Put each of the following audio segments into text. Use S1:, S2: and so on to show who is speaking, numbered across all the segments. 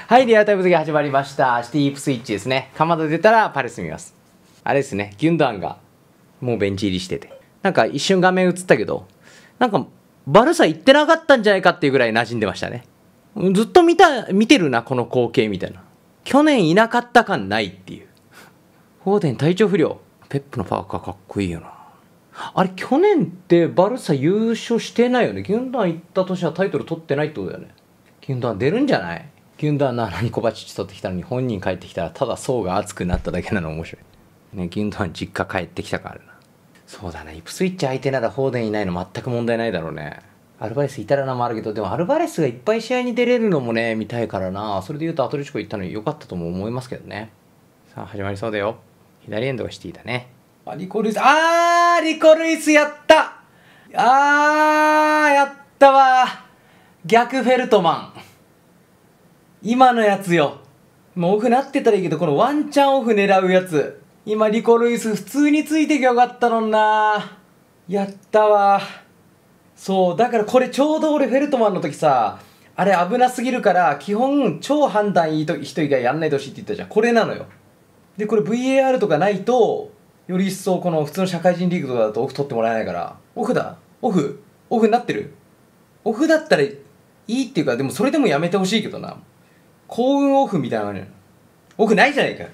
S1: はい、リアルタイム付け始まりました。シティープスイッチですね。かまど出たらパレス見ます。あれですね、ギュンドアンがもうベンチ入りしてて。なんか一瞬画面映ったけど、なんかバルサ行ってなかったんじゃないかっていうぐらい馴染んでましたね。ずっと見てるな、この光景みたいな。去年いなかった感ないっていう。フォーデン体調不良。ペップのパーカーかっこいいよな。あれ、去年ってバルサ優勝してないよね。ギュンドアン行った年はタイトル取ってないってことだよね。ギュンドアン出るんじゃない？ギュンドアンの穴にコバチッチ取ってきたのに本人帰ってきたらただ層が厚くなっただけなの面白い。ね、ギュンドアン実家帰ってきたからな。そうだね、イプスイッチ相手ならフォーデンいないの全く問題ないだろうね。アルバレスいたらなもあるけど、でもアルバレスがいっぱい試合に出れるのもね、見たいからな。それで言うとアトレチコ行ったの良かったとも思いますけどね。さあ、始まりそうだよ。左エンドがシティだね。リコルイス、リコルイスやったやったわ逆フェルトマン。今のやつよ。もうオフなってたらいいけど、このワンチャンオフ狙うやつ。今リコルイス普通についてきゃよかったのにな。やったわ。そう、だからこれちょうど俺フェルトマンの時さ、あれ危なすぎるから基本超判断いい人以外やんないでほしいって言ったじゃん。これなのよ。でこれ VAR とかないとより一層この普通の社会人リーグとかだとオフ取ってもらえないから。オフだ、オフになってる。オフだったらいいっていうか、でもそれでもやめてほしいけどな。幸運オフみたいな感じ。オフないじゃないか。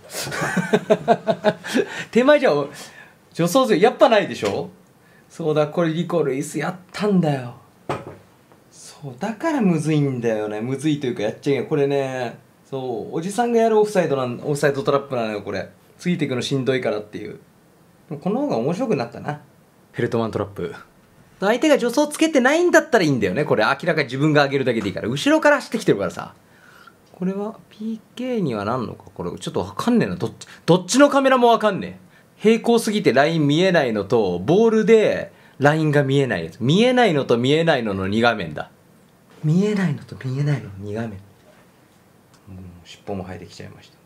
S1: 手前じゃ助走勢やっぱないでしょ。そうだ、これリコルイスやったんだよ。そうだからむずいんだよね。むずいというかやっちゃいけない。これね、そうおじさんがやるオフサイドトラップなのよ。これついていくのしんどいからっていう。この方が面白くなったな。フェルトマントラップ。相手が助走つけてないんだったらいいんだよね。これ明らかに自分が上げるだけでいいから。後ろから走ってきてるからさ。これは PK にはなんのか。これちょっとわかんねえな。どっちのカメラもわかんねえ。平行すぎてライン見えないのと、ボールでラインが見えないやつ。見えないのと見えないのの2画面だ。見えないのと見えないのの2画面。尻尾も生えてきちゃいました。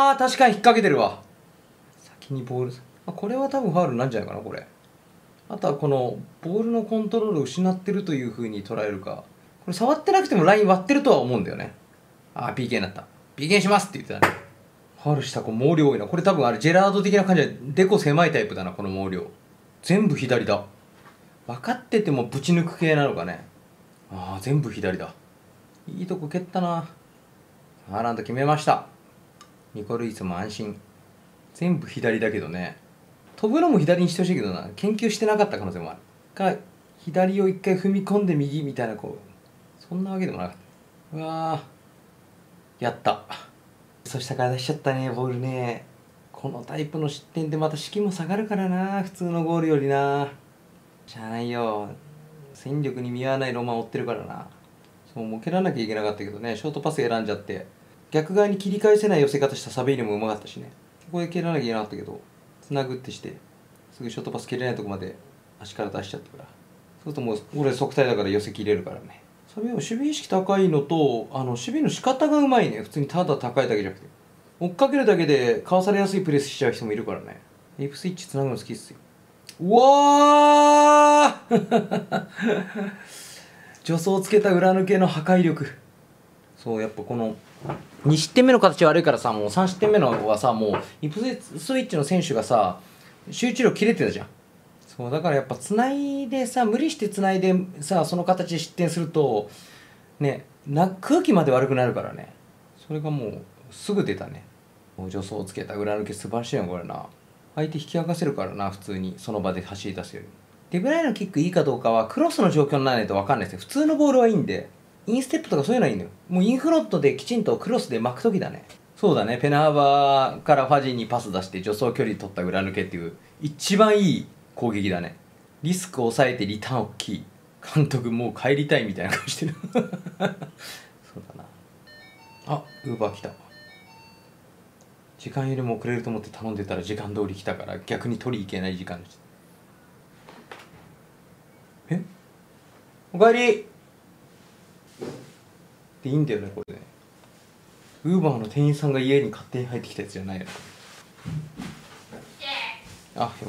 S1: 確かに引っ掛けてるわ。先にボール。これは多分ファウルなんじゃないかな、これ。あとはこのボールのコントロールを失ってるという風に捉えるか。これ触ってなくてもライン割ってるとは思うんだよね。PK になった。PK にしますって言ってたね。ファウルした子毛量多いな。これ多分あれジェラード的な感じでデコ狭いタイプだな、この毛量。全部左だ。分かっててもぶち抜く系なのかね。全部左だ。いいとこ蹴ったな。ハーランド決めました。ニコルイスも安心。全部左だけどね。飛ぶのも左にしてほしいけどな。研究してなかった可能性もあるか。左を一回踏み込んで右みたいな、こうそんなわけでもなかった。うわーやった。そしたから出しちゃったね、ボールね。このタイプの失点でまた士気も下がるからな、普通のゴールよりな。しゃあないよ、戦力に見合わないロマン追ってるからな。そう、もう蹴らなきゃいけなかったけどね、ショートパス選んじゃって逆側に切り返せない寄せ方したサベイリもうまかったしね。ここで蹴らなきゃいけなかったけど、つなぐってしてすぐショートパス蹴れないとこまで足から出しちゃったから、そうするともう俺速体だから寄せ切れるからね。サベイは守備意識高いのと、守備の仕方がうまいね。普通にただ高いだけじゃなくて、追っかけるだけでかわされやすいプレスしちゃう人もいるからね。エイプスイッチつなぐの好きっすよ。うわー助走つけた裏抜けの破壊力。そうやっぱこの2失点目の形悪いからさ、もう3失点目のはさ、もうイプスイッチの選手がさ集中力切れてたじゃん。そうだからやっぱつないでさ、無理してつないでさ、その形で失点するとね、空気まで悪くなるからね。それがもうすぐ出たね。助走つけた裏抜け素晴らしいよこれな。相手引き剥がせるからな、普通にその場で走り出すより。デブライのキックいいかどうかはクロスの状況にならないと分かんないですよ。普通のボールはいいんで、インステップとかそういうのはいいのよ。もうインフロントできちんとクロスで巻く時だね。そうだね、ペナーバーからファジーにパス出して助走距離取った裏抜けっていう一番いい攻撃だね。リスクを抑えてリターン大きい。監督もう帰りたいみたいな顔してるそうだな。ウーバー来た。時間よりも遅れると思って頼んでたら時間通り来たから逆に取り行けない時間でした。おかえりでいいんだよね、これね。ウーバーの店員さんが家に勝手に入ってきたやつじゃないよね。よかった。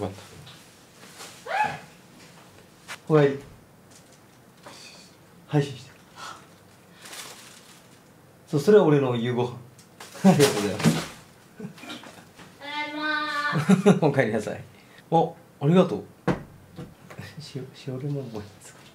S1: おかえり。配信して。 そう、それは俺の夕ご飯。ありがとうございます。
S2: ただいま
S1: おかえりなさい。あ、ありがとう。塩レモンもいいですか。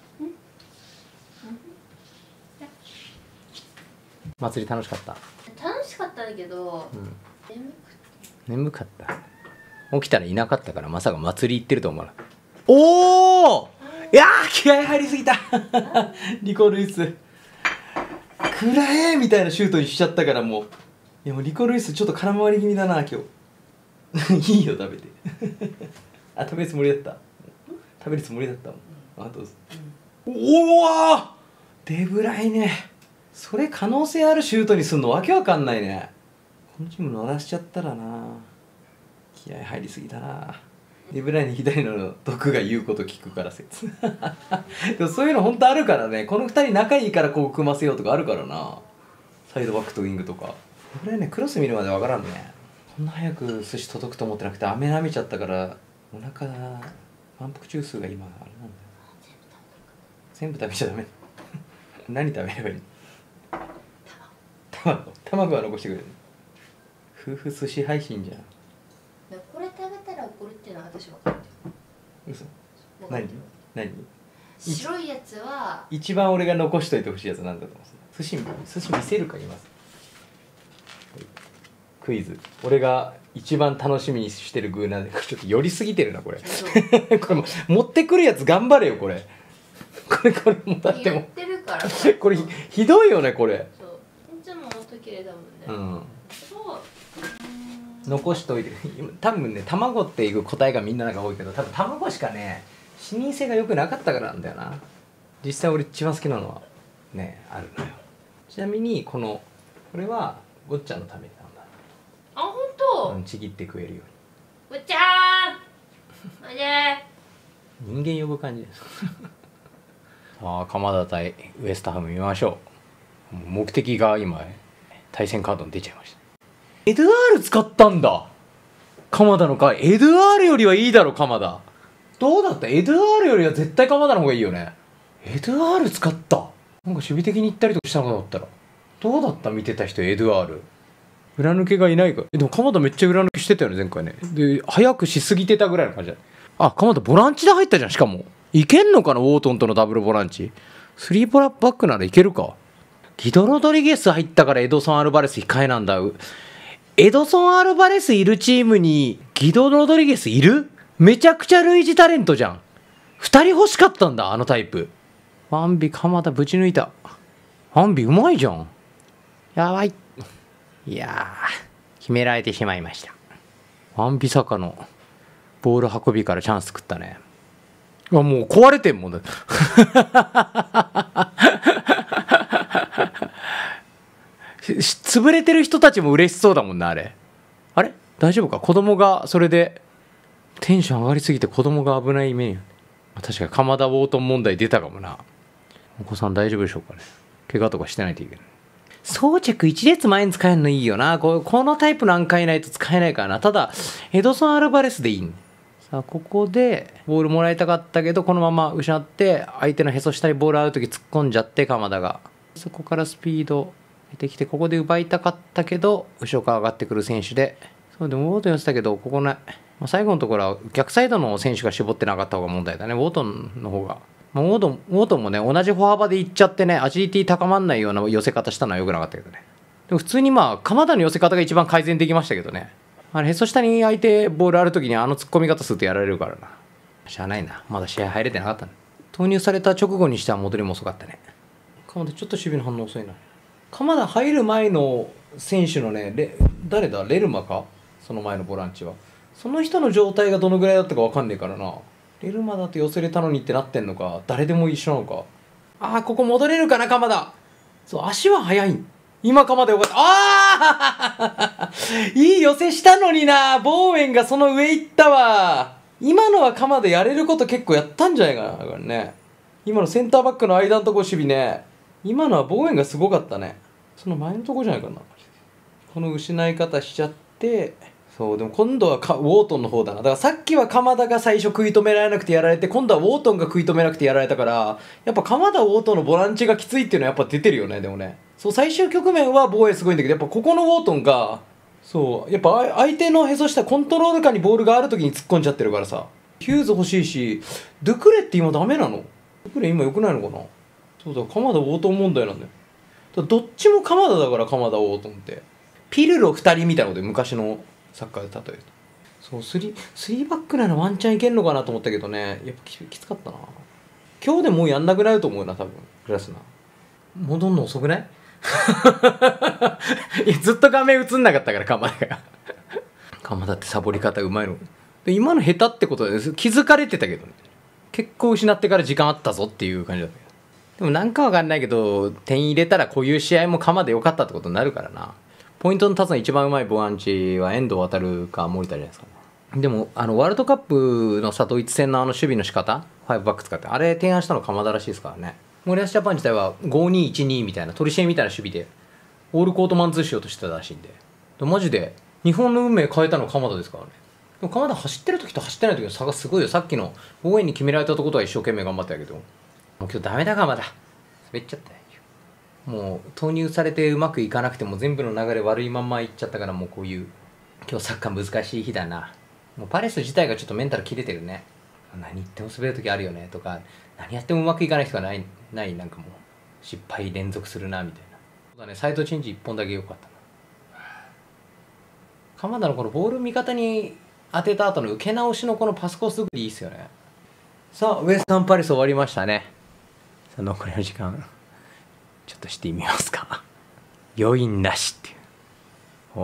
S1: 祭り楽しかった。
S2: 楽しかったんだけど、
S1: 眠かった。起きたらいなかったから、まさか祭り行ってると思わなかった。おお、いやー、気合入りすぎた。リコルイスくらえみたいなシュートにしちゃったから、もういや、もうリコルイスちょっと空回り気味だな今日。いいよ、食べて。あ、食べるつもりだった。食べるつもりだったもん。あ、どうぞ。おお、デブライネ、それ可能性あるシュートにすんのわけわかんないね。このチーム乗らしちゃったらな、気合入りすぎだな。デブライネ左の毒が言うこと聞くから説。でもそういうの本当あるからね。この2人仲いいからこう組ませようとかあるからな。サイドバックとウイングとか。デブライネクロス見るまでわからんね。こんな早く寿司届くと思ってなくて飴舐めちゃったから、お腹満腹中枢が今あれなんだよ。全部食べちゃダメ。何食べればいいの。卵は残してくれる。夫婦寿司配信じゃん。
S2: これ食べたら怒るっていうのは私分かってる。
S1: 嘘。
S2: 何
S1: 白
S2: いやつは
S1: 一番俺が残しといてほしいやつなんだと思う。寿司見せるか今。クイズ。俺が一番楽しみにしてる具なんで、ちょっと寄りすぎてるなこれ。これも持ってくるやつ頑張れよこれ。これもだってもこれひどいよねこれ。
S2: そう。いつも音綺麗だもんね。そう。
S1: 残しといて。多分ね、卵っていう答えがみんななんか多いけど、多分卵しかね視認性が良くなかったからなんだよな。実際俺一番好きなのはねあるのよ。ちなみにこれはごっちゃんのためになんだ。
S2: あ、ほんと。
S1: ちぎって食えるよ
S2: う。ごっちゃーん。おいで
S1: ー。人間呼ぶ感じです。さあ、鎌田対ウエストハム見ましょう。目的が今対戦カードに出ちゃいました。エドゥアール使ったんだ。鎌田の回。エドゥアールよりはいいだろ鎌田。どうだった。エドゥアールよりは絶対鎌田の方がいいよね。エドゥアール使った。なんか守備的に行ったりとかしたのかと思ったら、どうだった。見てた人。エドゥアール裏抜けがいないか。でも鎌田めっちゃ裏抜けしてたよね前回ね。で早くしすぎてたぐらいの感じだ。あ、鎌田ボランチで入ったじゃん。しかもいけんのかな、ウォートンとのダブルボランチ。3バックならいけるか。ギドロドリゲス入ったからエドソン・アルバレス控えなんだ。エドソン・アルバレスいるチームにギドロドリゲスいる。めちゃくちゃ類似タレントじゃん。2人欲しかったんだあのタイプ。ワンビ鎌田ぶち抜いた。ワンビうまいじゃん。やばい。いやー、決められてしまいました。ワンビサカのボール運びからチャンス作ったね。あ、もう壊れてんもんだ。潰れてる人たちも嬉しそうだもんなあれ。あれ大丈夫か。子供がそれでテンション上がりすぎて子供が危ない目に。確かに鎌田ウォートン問題出たかもな。お子さん大丈夫でしょうかね。怪我とかしてないといけない。装着1列前に使えるのいいよな。このタイプなんかいないと使えないからな。ただエドソン・アルバレスでいい。さあここでボールもらいたかったけどこのまま失って相手のへそ下にボール合う時突っ込んじゃって鎌田がそこからスピード出てきてここで奪いたかったけど後ろから上がってくる選手で、そうでもウォートン寄せたけどここね、最後のところは逆サイドの選手が絞ってなかった方が問題だね。ウォートンの方が、ウォートンもね同じ歩幅でいっちゃってねアジリティ高まんないような寄せ方したのは良くなかったけどね。でも普通に鎌田の寄せ方が一番改善できましたけどね。へそ下に相手ボールある時に突っ込み方するとやられるからな。しゃあないな。まだ試合入れてなかったね。投入された直後にしては戻りも遅かったね。鎌田ちょっと守備の反応遅いな。鎌田入る前の選手のね誰だ、レルマか。その前のボランチはその人の状態がどのぐらいだったか分かんねえからな。レルマだと寄せれたのにってなってんのか誰でも一緒なのか。ここ戻れるかな鎌田。そう、足は速い。今鎌田よかった。いい寄せしたのにな。ボーエンがその上行ったわ。今のは鎌田やれること結構やったんじゃないかな。だからね、今のセンターバックの間のとこ守備ね、今のはボーエンがすごかったね。その前のとこじゃないかな。この失い方しちゃって、そうでも今度はウォートンの方だな。だからさっきは鎌田が最初食い止められなくてやられて、今度はウォートンが食い止めなくてやられたから、やっぱ鎌田ウォートンのボランチがきついっていうのはやっぱ出てるよね。でもねそう最終局面は防衛すごいんだけど、やっぱここのウォートンがそうやっぱ相手のへそ下コントロール下にボールがある時に突っ込んじゃってるからさ、ヒューズ欲しいし、ドゥクレって今ダメなの？ドゥクレ今良くないのかな。そうだ、鎌田ウォートン問題なんだよ。どっちも鎌田だから、鎌田ウォートンってピルロ2人みたいなことで昔のサッカーで例えると。そう3バックならワンチャンいけんのかなと思ったけどね、やっぱきつかったな。今日でもうやんなくなると思うな、多分グラスナー戻んの遅くない？いやずっと画面映んなかったから、鎌田が鎌田ってサボり方うまいので、今の下手ってことで気づかれてたけどね、結構失ってから時間あったぞっていう感じだったけど、でもなんかわかんないけど点入れたらこういう試合も鎌田良かったってことになるからな。ポイントの立つの一番うまいボランチは遠藤航か森田じゃないですかね。でもワールドカップのさドイツ戦の守備の仕方5バック使ってあれ提案したの鎌田らしいですからね。森保ジャパン自体は5212みたいなトリシエみたいな守備でオールコートマンツーしようとしてたらしいんで、マジで日本の運命変えたのは鎌田ですからね。でも鎌田走ってる時と走ってない時の差がすごいよ。さっきの応援に決められたところは一生懸命頑張ったけど、もう今日ダメだ鎌田滑っちゃったよ。もう投入されてうまくいかなくても全部の流れ悪いまんまいっちゃったから、もうこういう今日サッカー難しい日だな。もうパレス自体がちょっとメンタル切れてるね。何言っても滑る時あるよねとか、何やってもうまくいかない人がないなんかもう失敗連続するなみたいな。そうだね、サイドチェンジ1本だけ良かったな。鎌田のこのボール味方に当てた後の受け直しのこのパスコース作りいいっすよね。さあウエスタンパレス終わりましたね。さあ残りの時間ちょっとしてみますか。余韻なしっていう。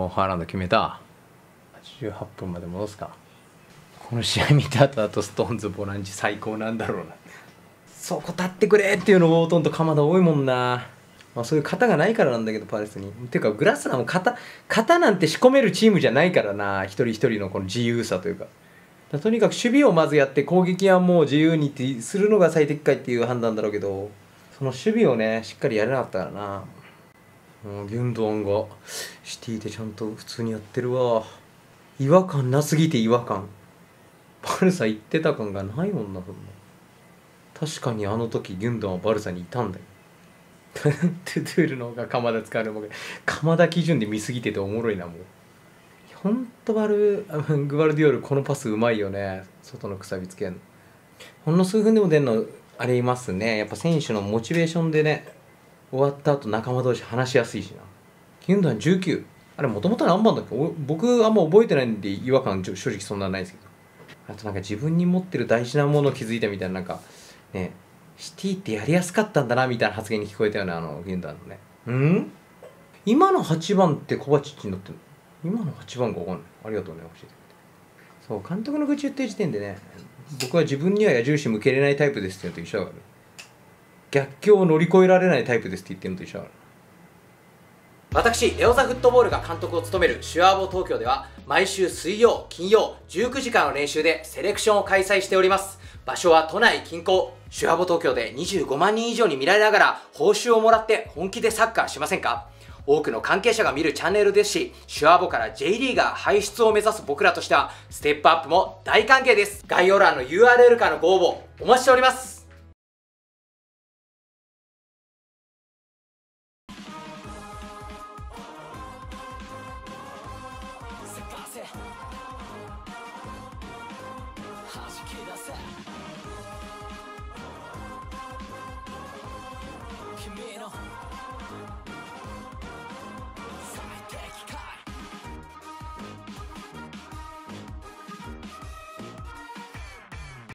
S1: ハーランド決めた。88分まで戻すか。この試合見た後ストーンズボランチ最高なんだろうな。そこ立ってくれっていうのウォートンと鎌田多いもんな。まあそういう型がないからなんだけど、パレスに。ていうかグラスナーも型なんて仕込めるチームじゃないからな。一人一人のこの自由さというか。とにかく守備をまずやって攻撃はもう自由にするのが最適解っていう判断だろうけど、その守備をねしっかりやれなかったからな。もうギュンドアンがシティでちゃんと普通にやってるわ。違和感なすぎて違和感。バルサ行ってた感がないもんな、そんな。確かにあの時ギュンドアンはバルサにいたんだよ。トゥトゥールの方が鎌田使うのも鎌田基準で見すぎてておもろいな。もうほんとグバルディオールこのパスうまいよね。外のくさびつけんのほんの数分でも出んのありますね。やっぱ選手のモチベーションでね、終わった後仲間同士話しやすいしな。ギュンドアン19、あれもともと何番だっけ。僕あんま覚えてないんで違和感正直そんなないですけど、あとなんか自分に持ってる大事なものを気づいたみたいな、なんかね、シティってやりやすかったんだなみたいな発言に聞こえたよね、ギュンドアンのね。今の8番ってコバチッチになってるの？今の8番が分かんない。ありがとうね、教えてくれて。そう監督の愚痴言ってる時点でね、僕は自分には矢印向けれないタイプですって言うのと一緒だから、逆境を乗り越えられないタイプですって言ってるのと一緒だから。私レオザフットボールが監督を務めるシュアーボ東京では毎週水曜金曜19時間の練習でセレクションを開催しております。場所は都内近郊。シュアーボ東京で25万人以上に見られながら報酬をもらって本気でサッカーしませんか？多くの関係者が見るチャンネルですし、シュアーボから J リーガー輩出を目指す僕らとしてはステップアップも大歓迎です。概要欄の URL からのご応募お待ちしております。君の